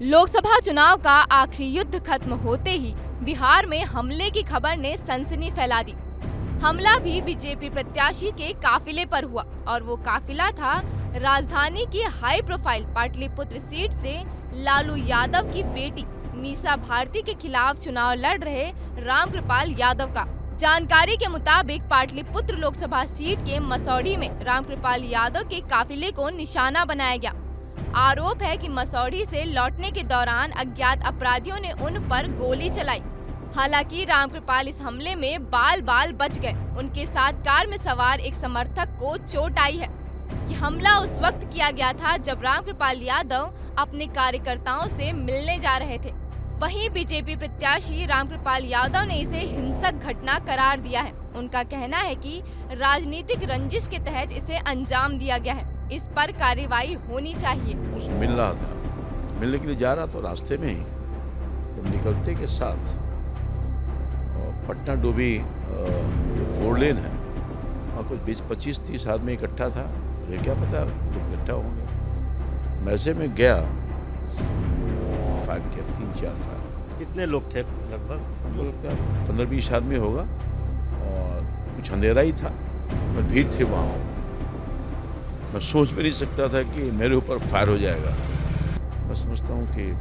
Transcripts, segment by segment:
लोकसभा चुनाव का आखिरी युद्ध खत्म होते ही बिहार में हमले की खबर ने सनसनी फैला दी। हमला भी बीजेपी प्रत्याशी के काफिले पर हुआ और वो काफिला था राजधानी की हाई प्रोफाइल पाटलिपुत्र सीट से लालू यादव की बेटी मीसा भारती के खिलाफ चुनाव लड़ रहे रामकृपाल यादव का। जानकारी के मुताबिक पाटलिपुत्र लोकसभा सीट के मसौढ़ी में रामकृपाल यादव के काफिले को निशाना बनाया गया। आरोप है कि मसौढ़ी से लौटने के दौरान अज्ञात अपराधियों ने उन पर गोली चलाई। हालांकि रामकृपाल इस हमले में बाल बाल बच गए। उनके साथ कार में सवार एक समर्थक को चोट आई है। ये हमला उस वक्त किया गया था जब रामकृपाल यादव अपने कार्यकर्ताओं से मिलने जा रहे थे। वहीं बीजेपी प्रत्याशी रामकृपाल यादव ने इसे हिंसक घटना करार दिया है। उनका कहना है कि राजनीतिक रंजिश के तहत इसे अंजाम दिया गया है। इस पर कार्रवाई होनी चाहिए। मिल रहा था, मिलने के लिए जा रहा तो रास्ते में ही जब निकलते के साथ पटना डोभी जो 4 लेन है वहाँ कुछ 20-25-30 आदमी इकट्ठा था। मुझे क्या पता लोग इकट्ठा होंगे। मैं ऐसे में गया, फायर किया, 3-4 फायर। कितने लोग थे लगभग? 15-20 आदमी होगा और कुछ अंधेरा ही था और भीड़ थी वहाँ। मैं सोच भी नहीं सकता था कि मेरे ऊपर फायर हो जाएगा। मैं समझता हूँ कि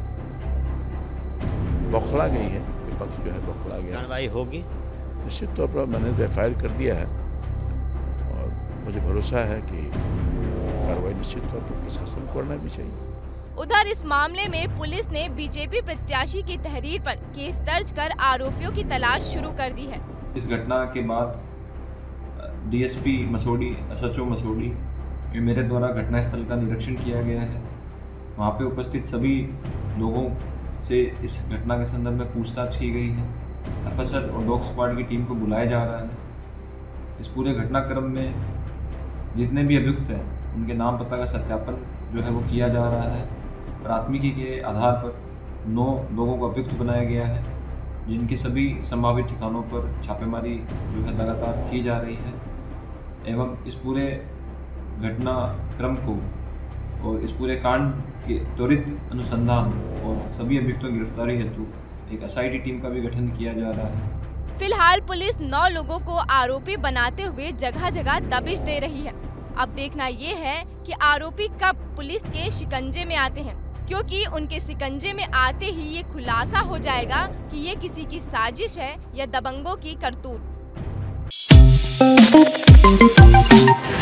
बौखला गई है, विपक्ष जो है बौखला गया। कार्रवाई होगी निश्चित तौर पर। मैंने एफआईआर कर दिया है और मुझे भरोसा है कि कार्रवाई निश्चित तौर पर प्रशासन को करना भी चाहिए। उधर इस मामले में पुलिस ने बीजेपी प्रत्याशी की तहरीर पर केस दर्ज कर आरोपियों की तलाश शुरू कर दी है। इस घटना के बाद डीएसपी मसौढ़ी, एसएचओ मसौढ़ी, मेरे द्वारा घटनास्थल का निरीक्षण किया गया है। वहाँ पे उपस्थित सभी लोगों से इस घटना के संदर्भ में पूछताछ की गई है। एफएसएल और डॉग स्क्वाड की टीम को बुलाया जा रहा है। इस पूरे घटनाक्रम में जितने भी अभियुक्त हैं उनके नाम पता का सत्यापन जो है वो किया जा रहा है। प्राथमिकी के आधार पर 9 लोगों को अभियुक्त बनाया गया है, जिनकी सभी संभावित ठिकानों पर छापेमारी जो है लगातार की जा रही है एवं इस पूरे घटनाक्रम को और इस पूरे कांड के त्वरित अनुसंधान और सभी अभियुक्तों की गिरफ्तारी हेतु एक एसआईटी टीम का भी गठन किया जा रहा है। फिलहाल पुलिस 9 लोगों को आरोपी बनाते हुए जगह जगह दबिश दे रही है। अब देखना ये है कि आरोपी कब पुलिस के शिकंजे में आते हैं, क्योंकि उनके शिकंजे में आते ही ये खुलासा हो जाएगा कि ये किसी की साजिश है या दबंगों की करतूत।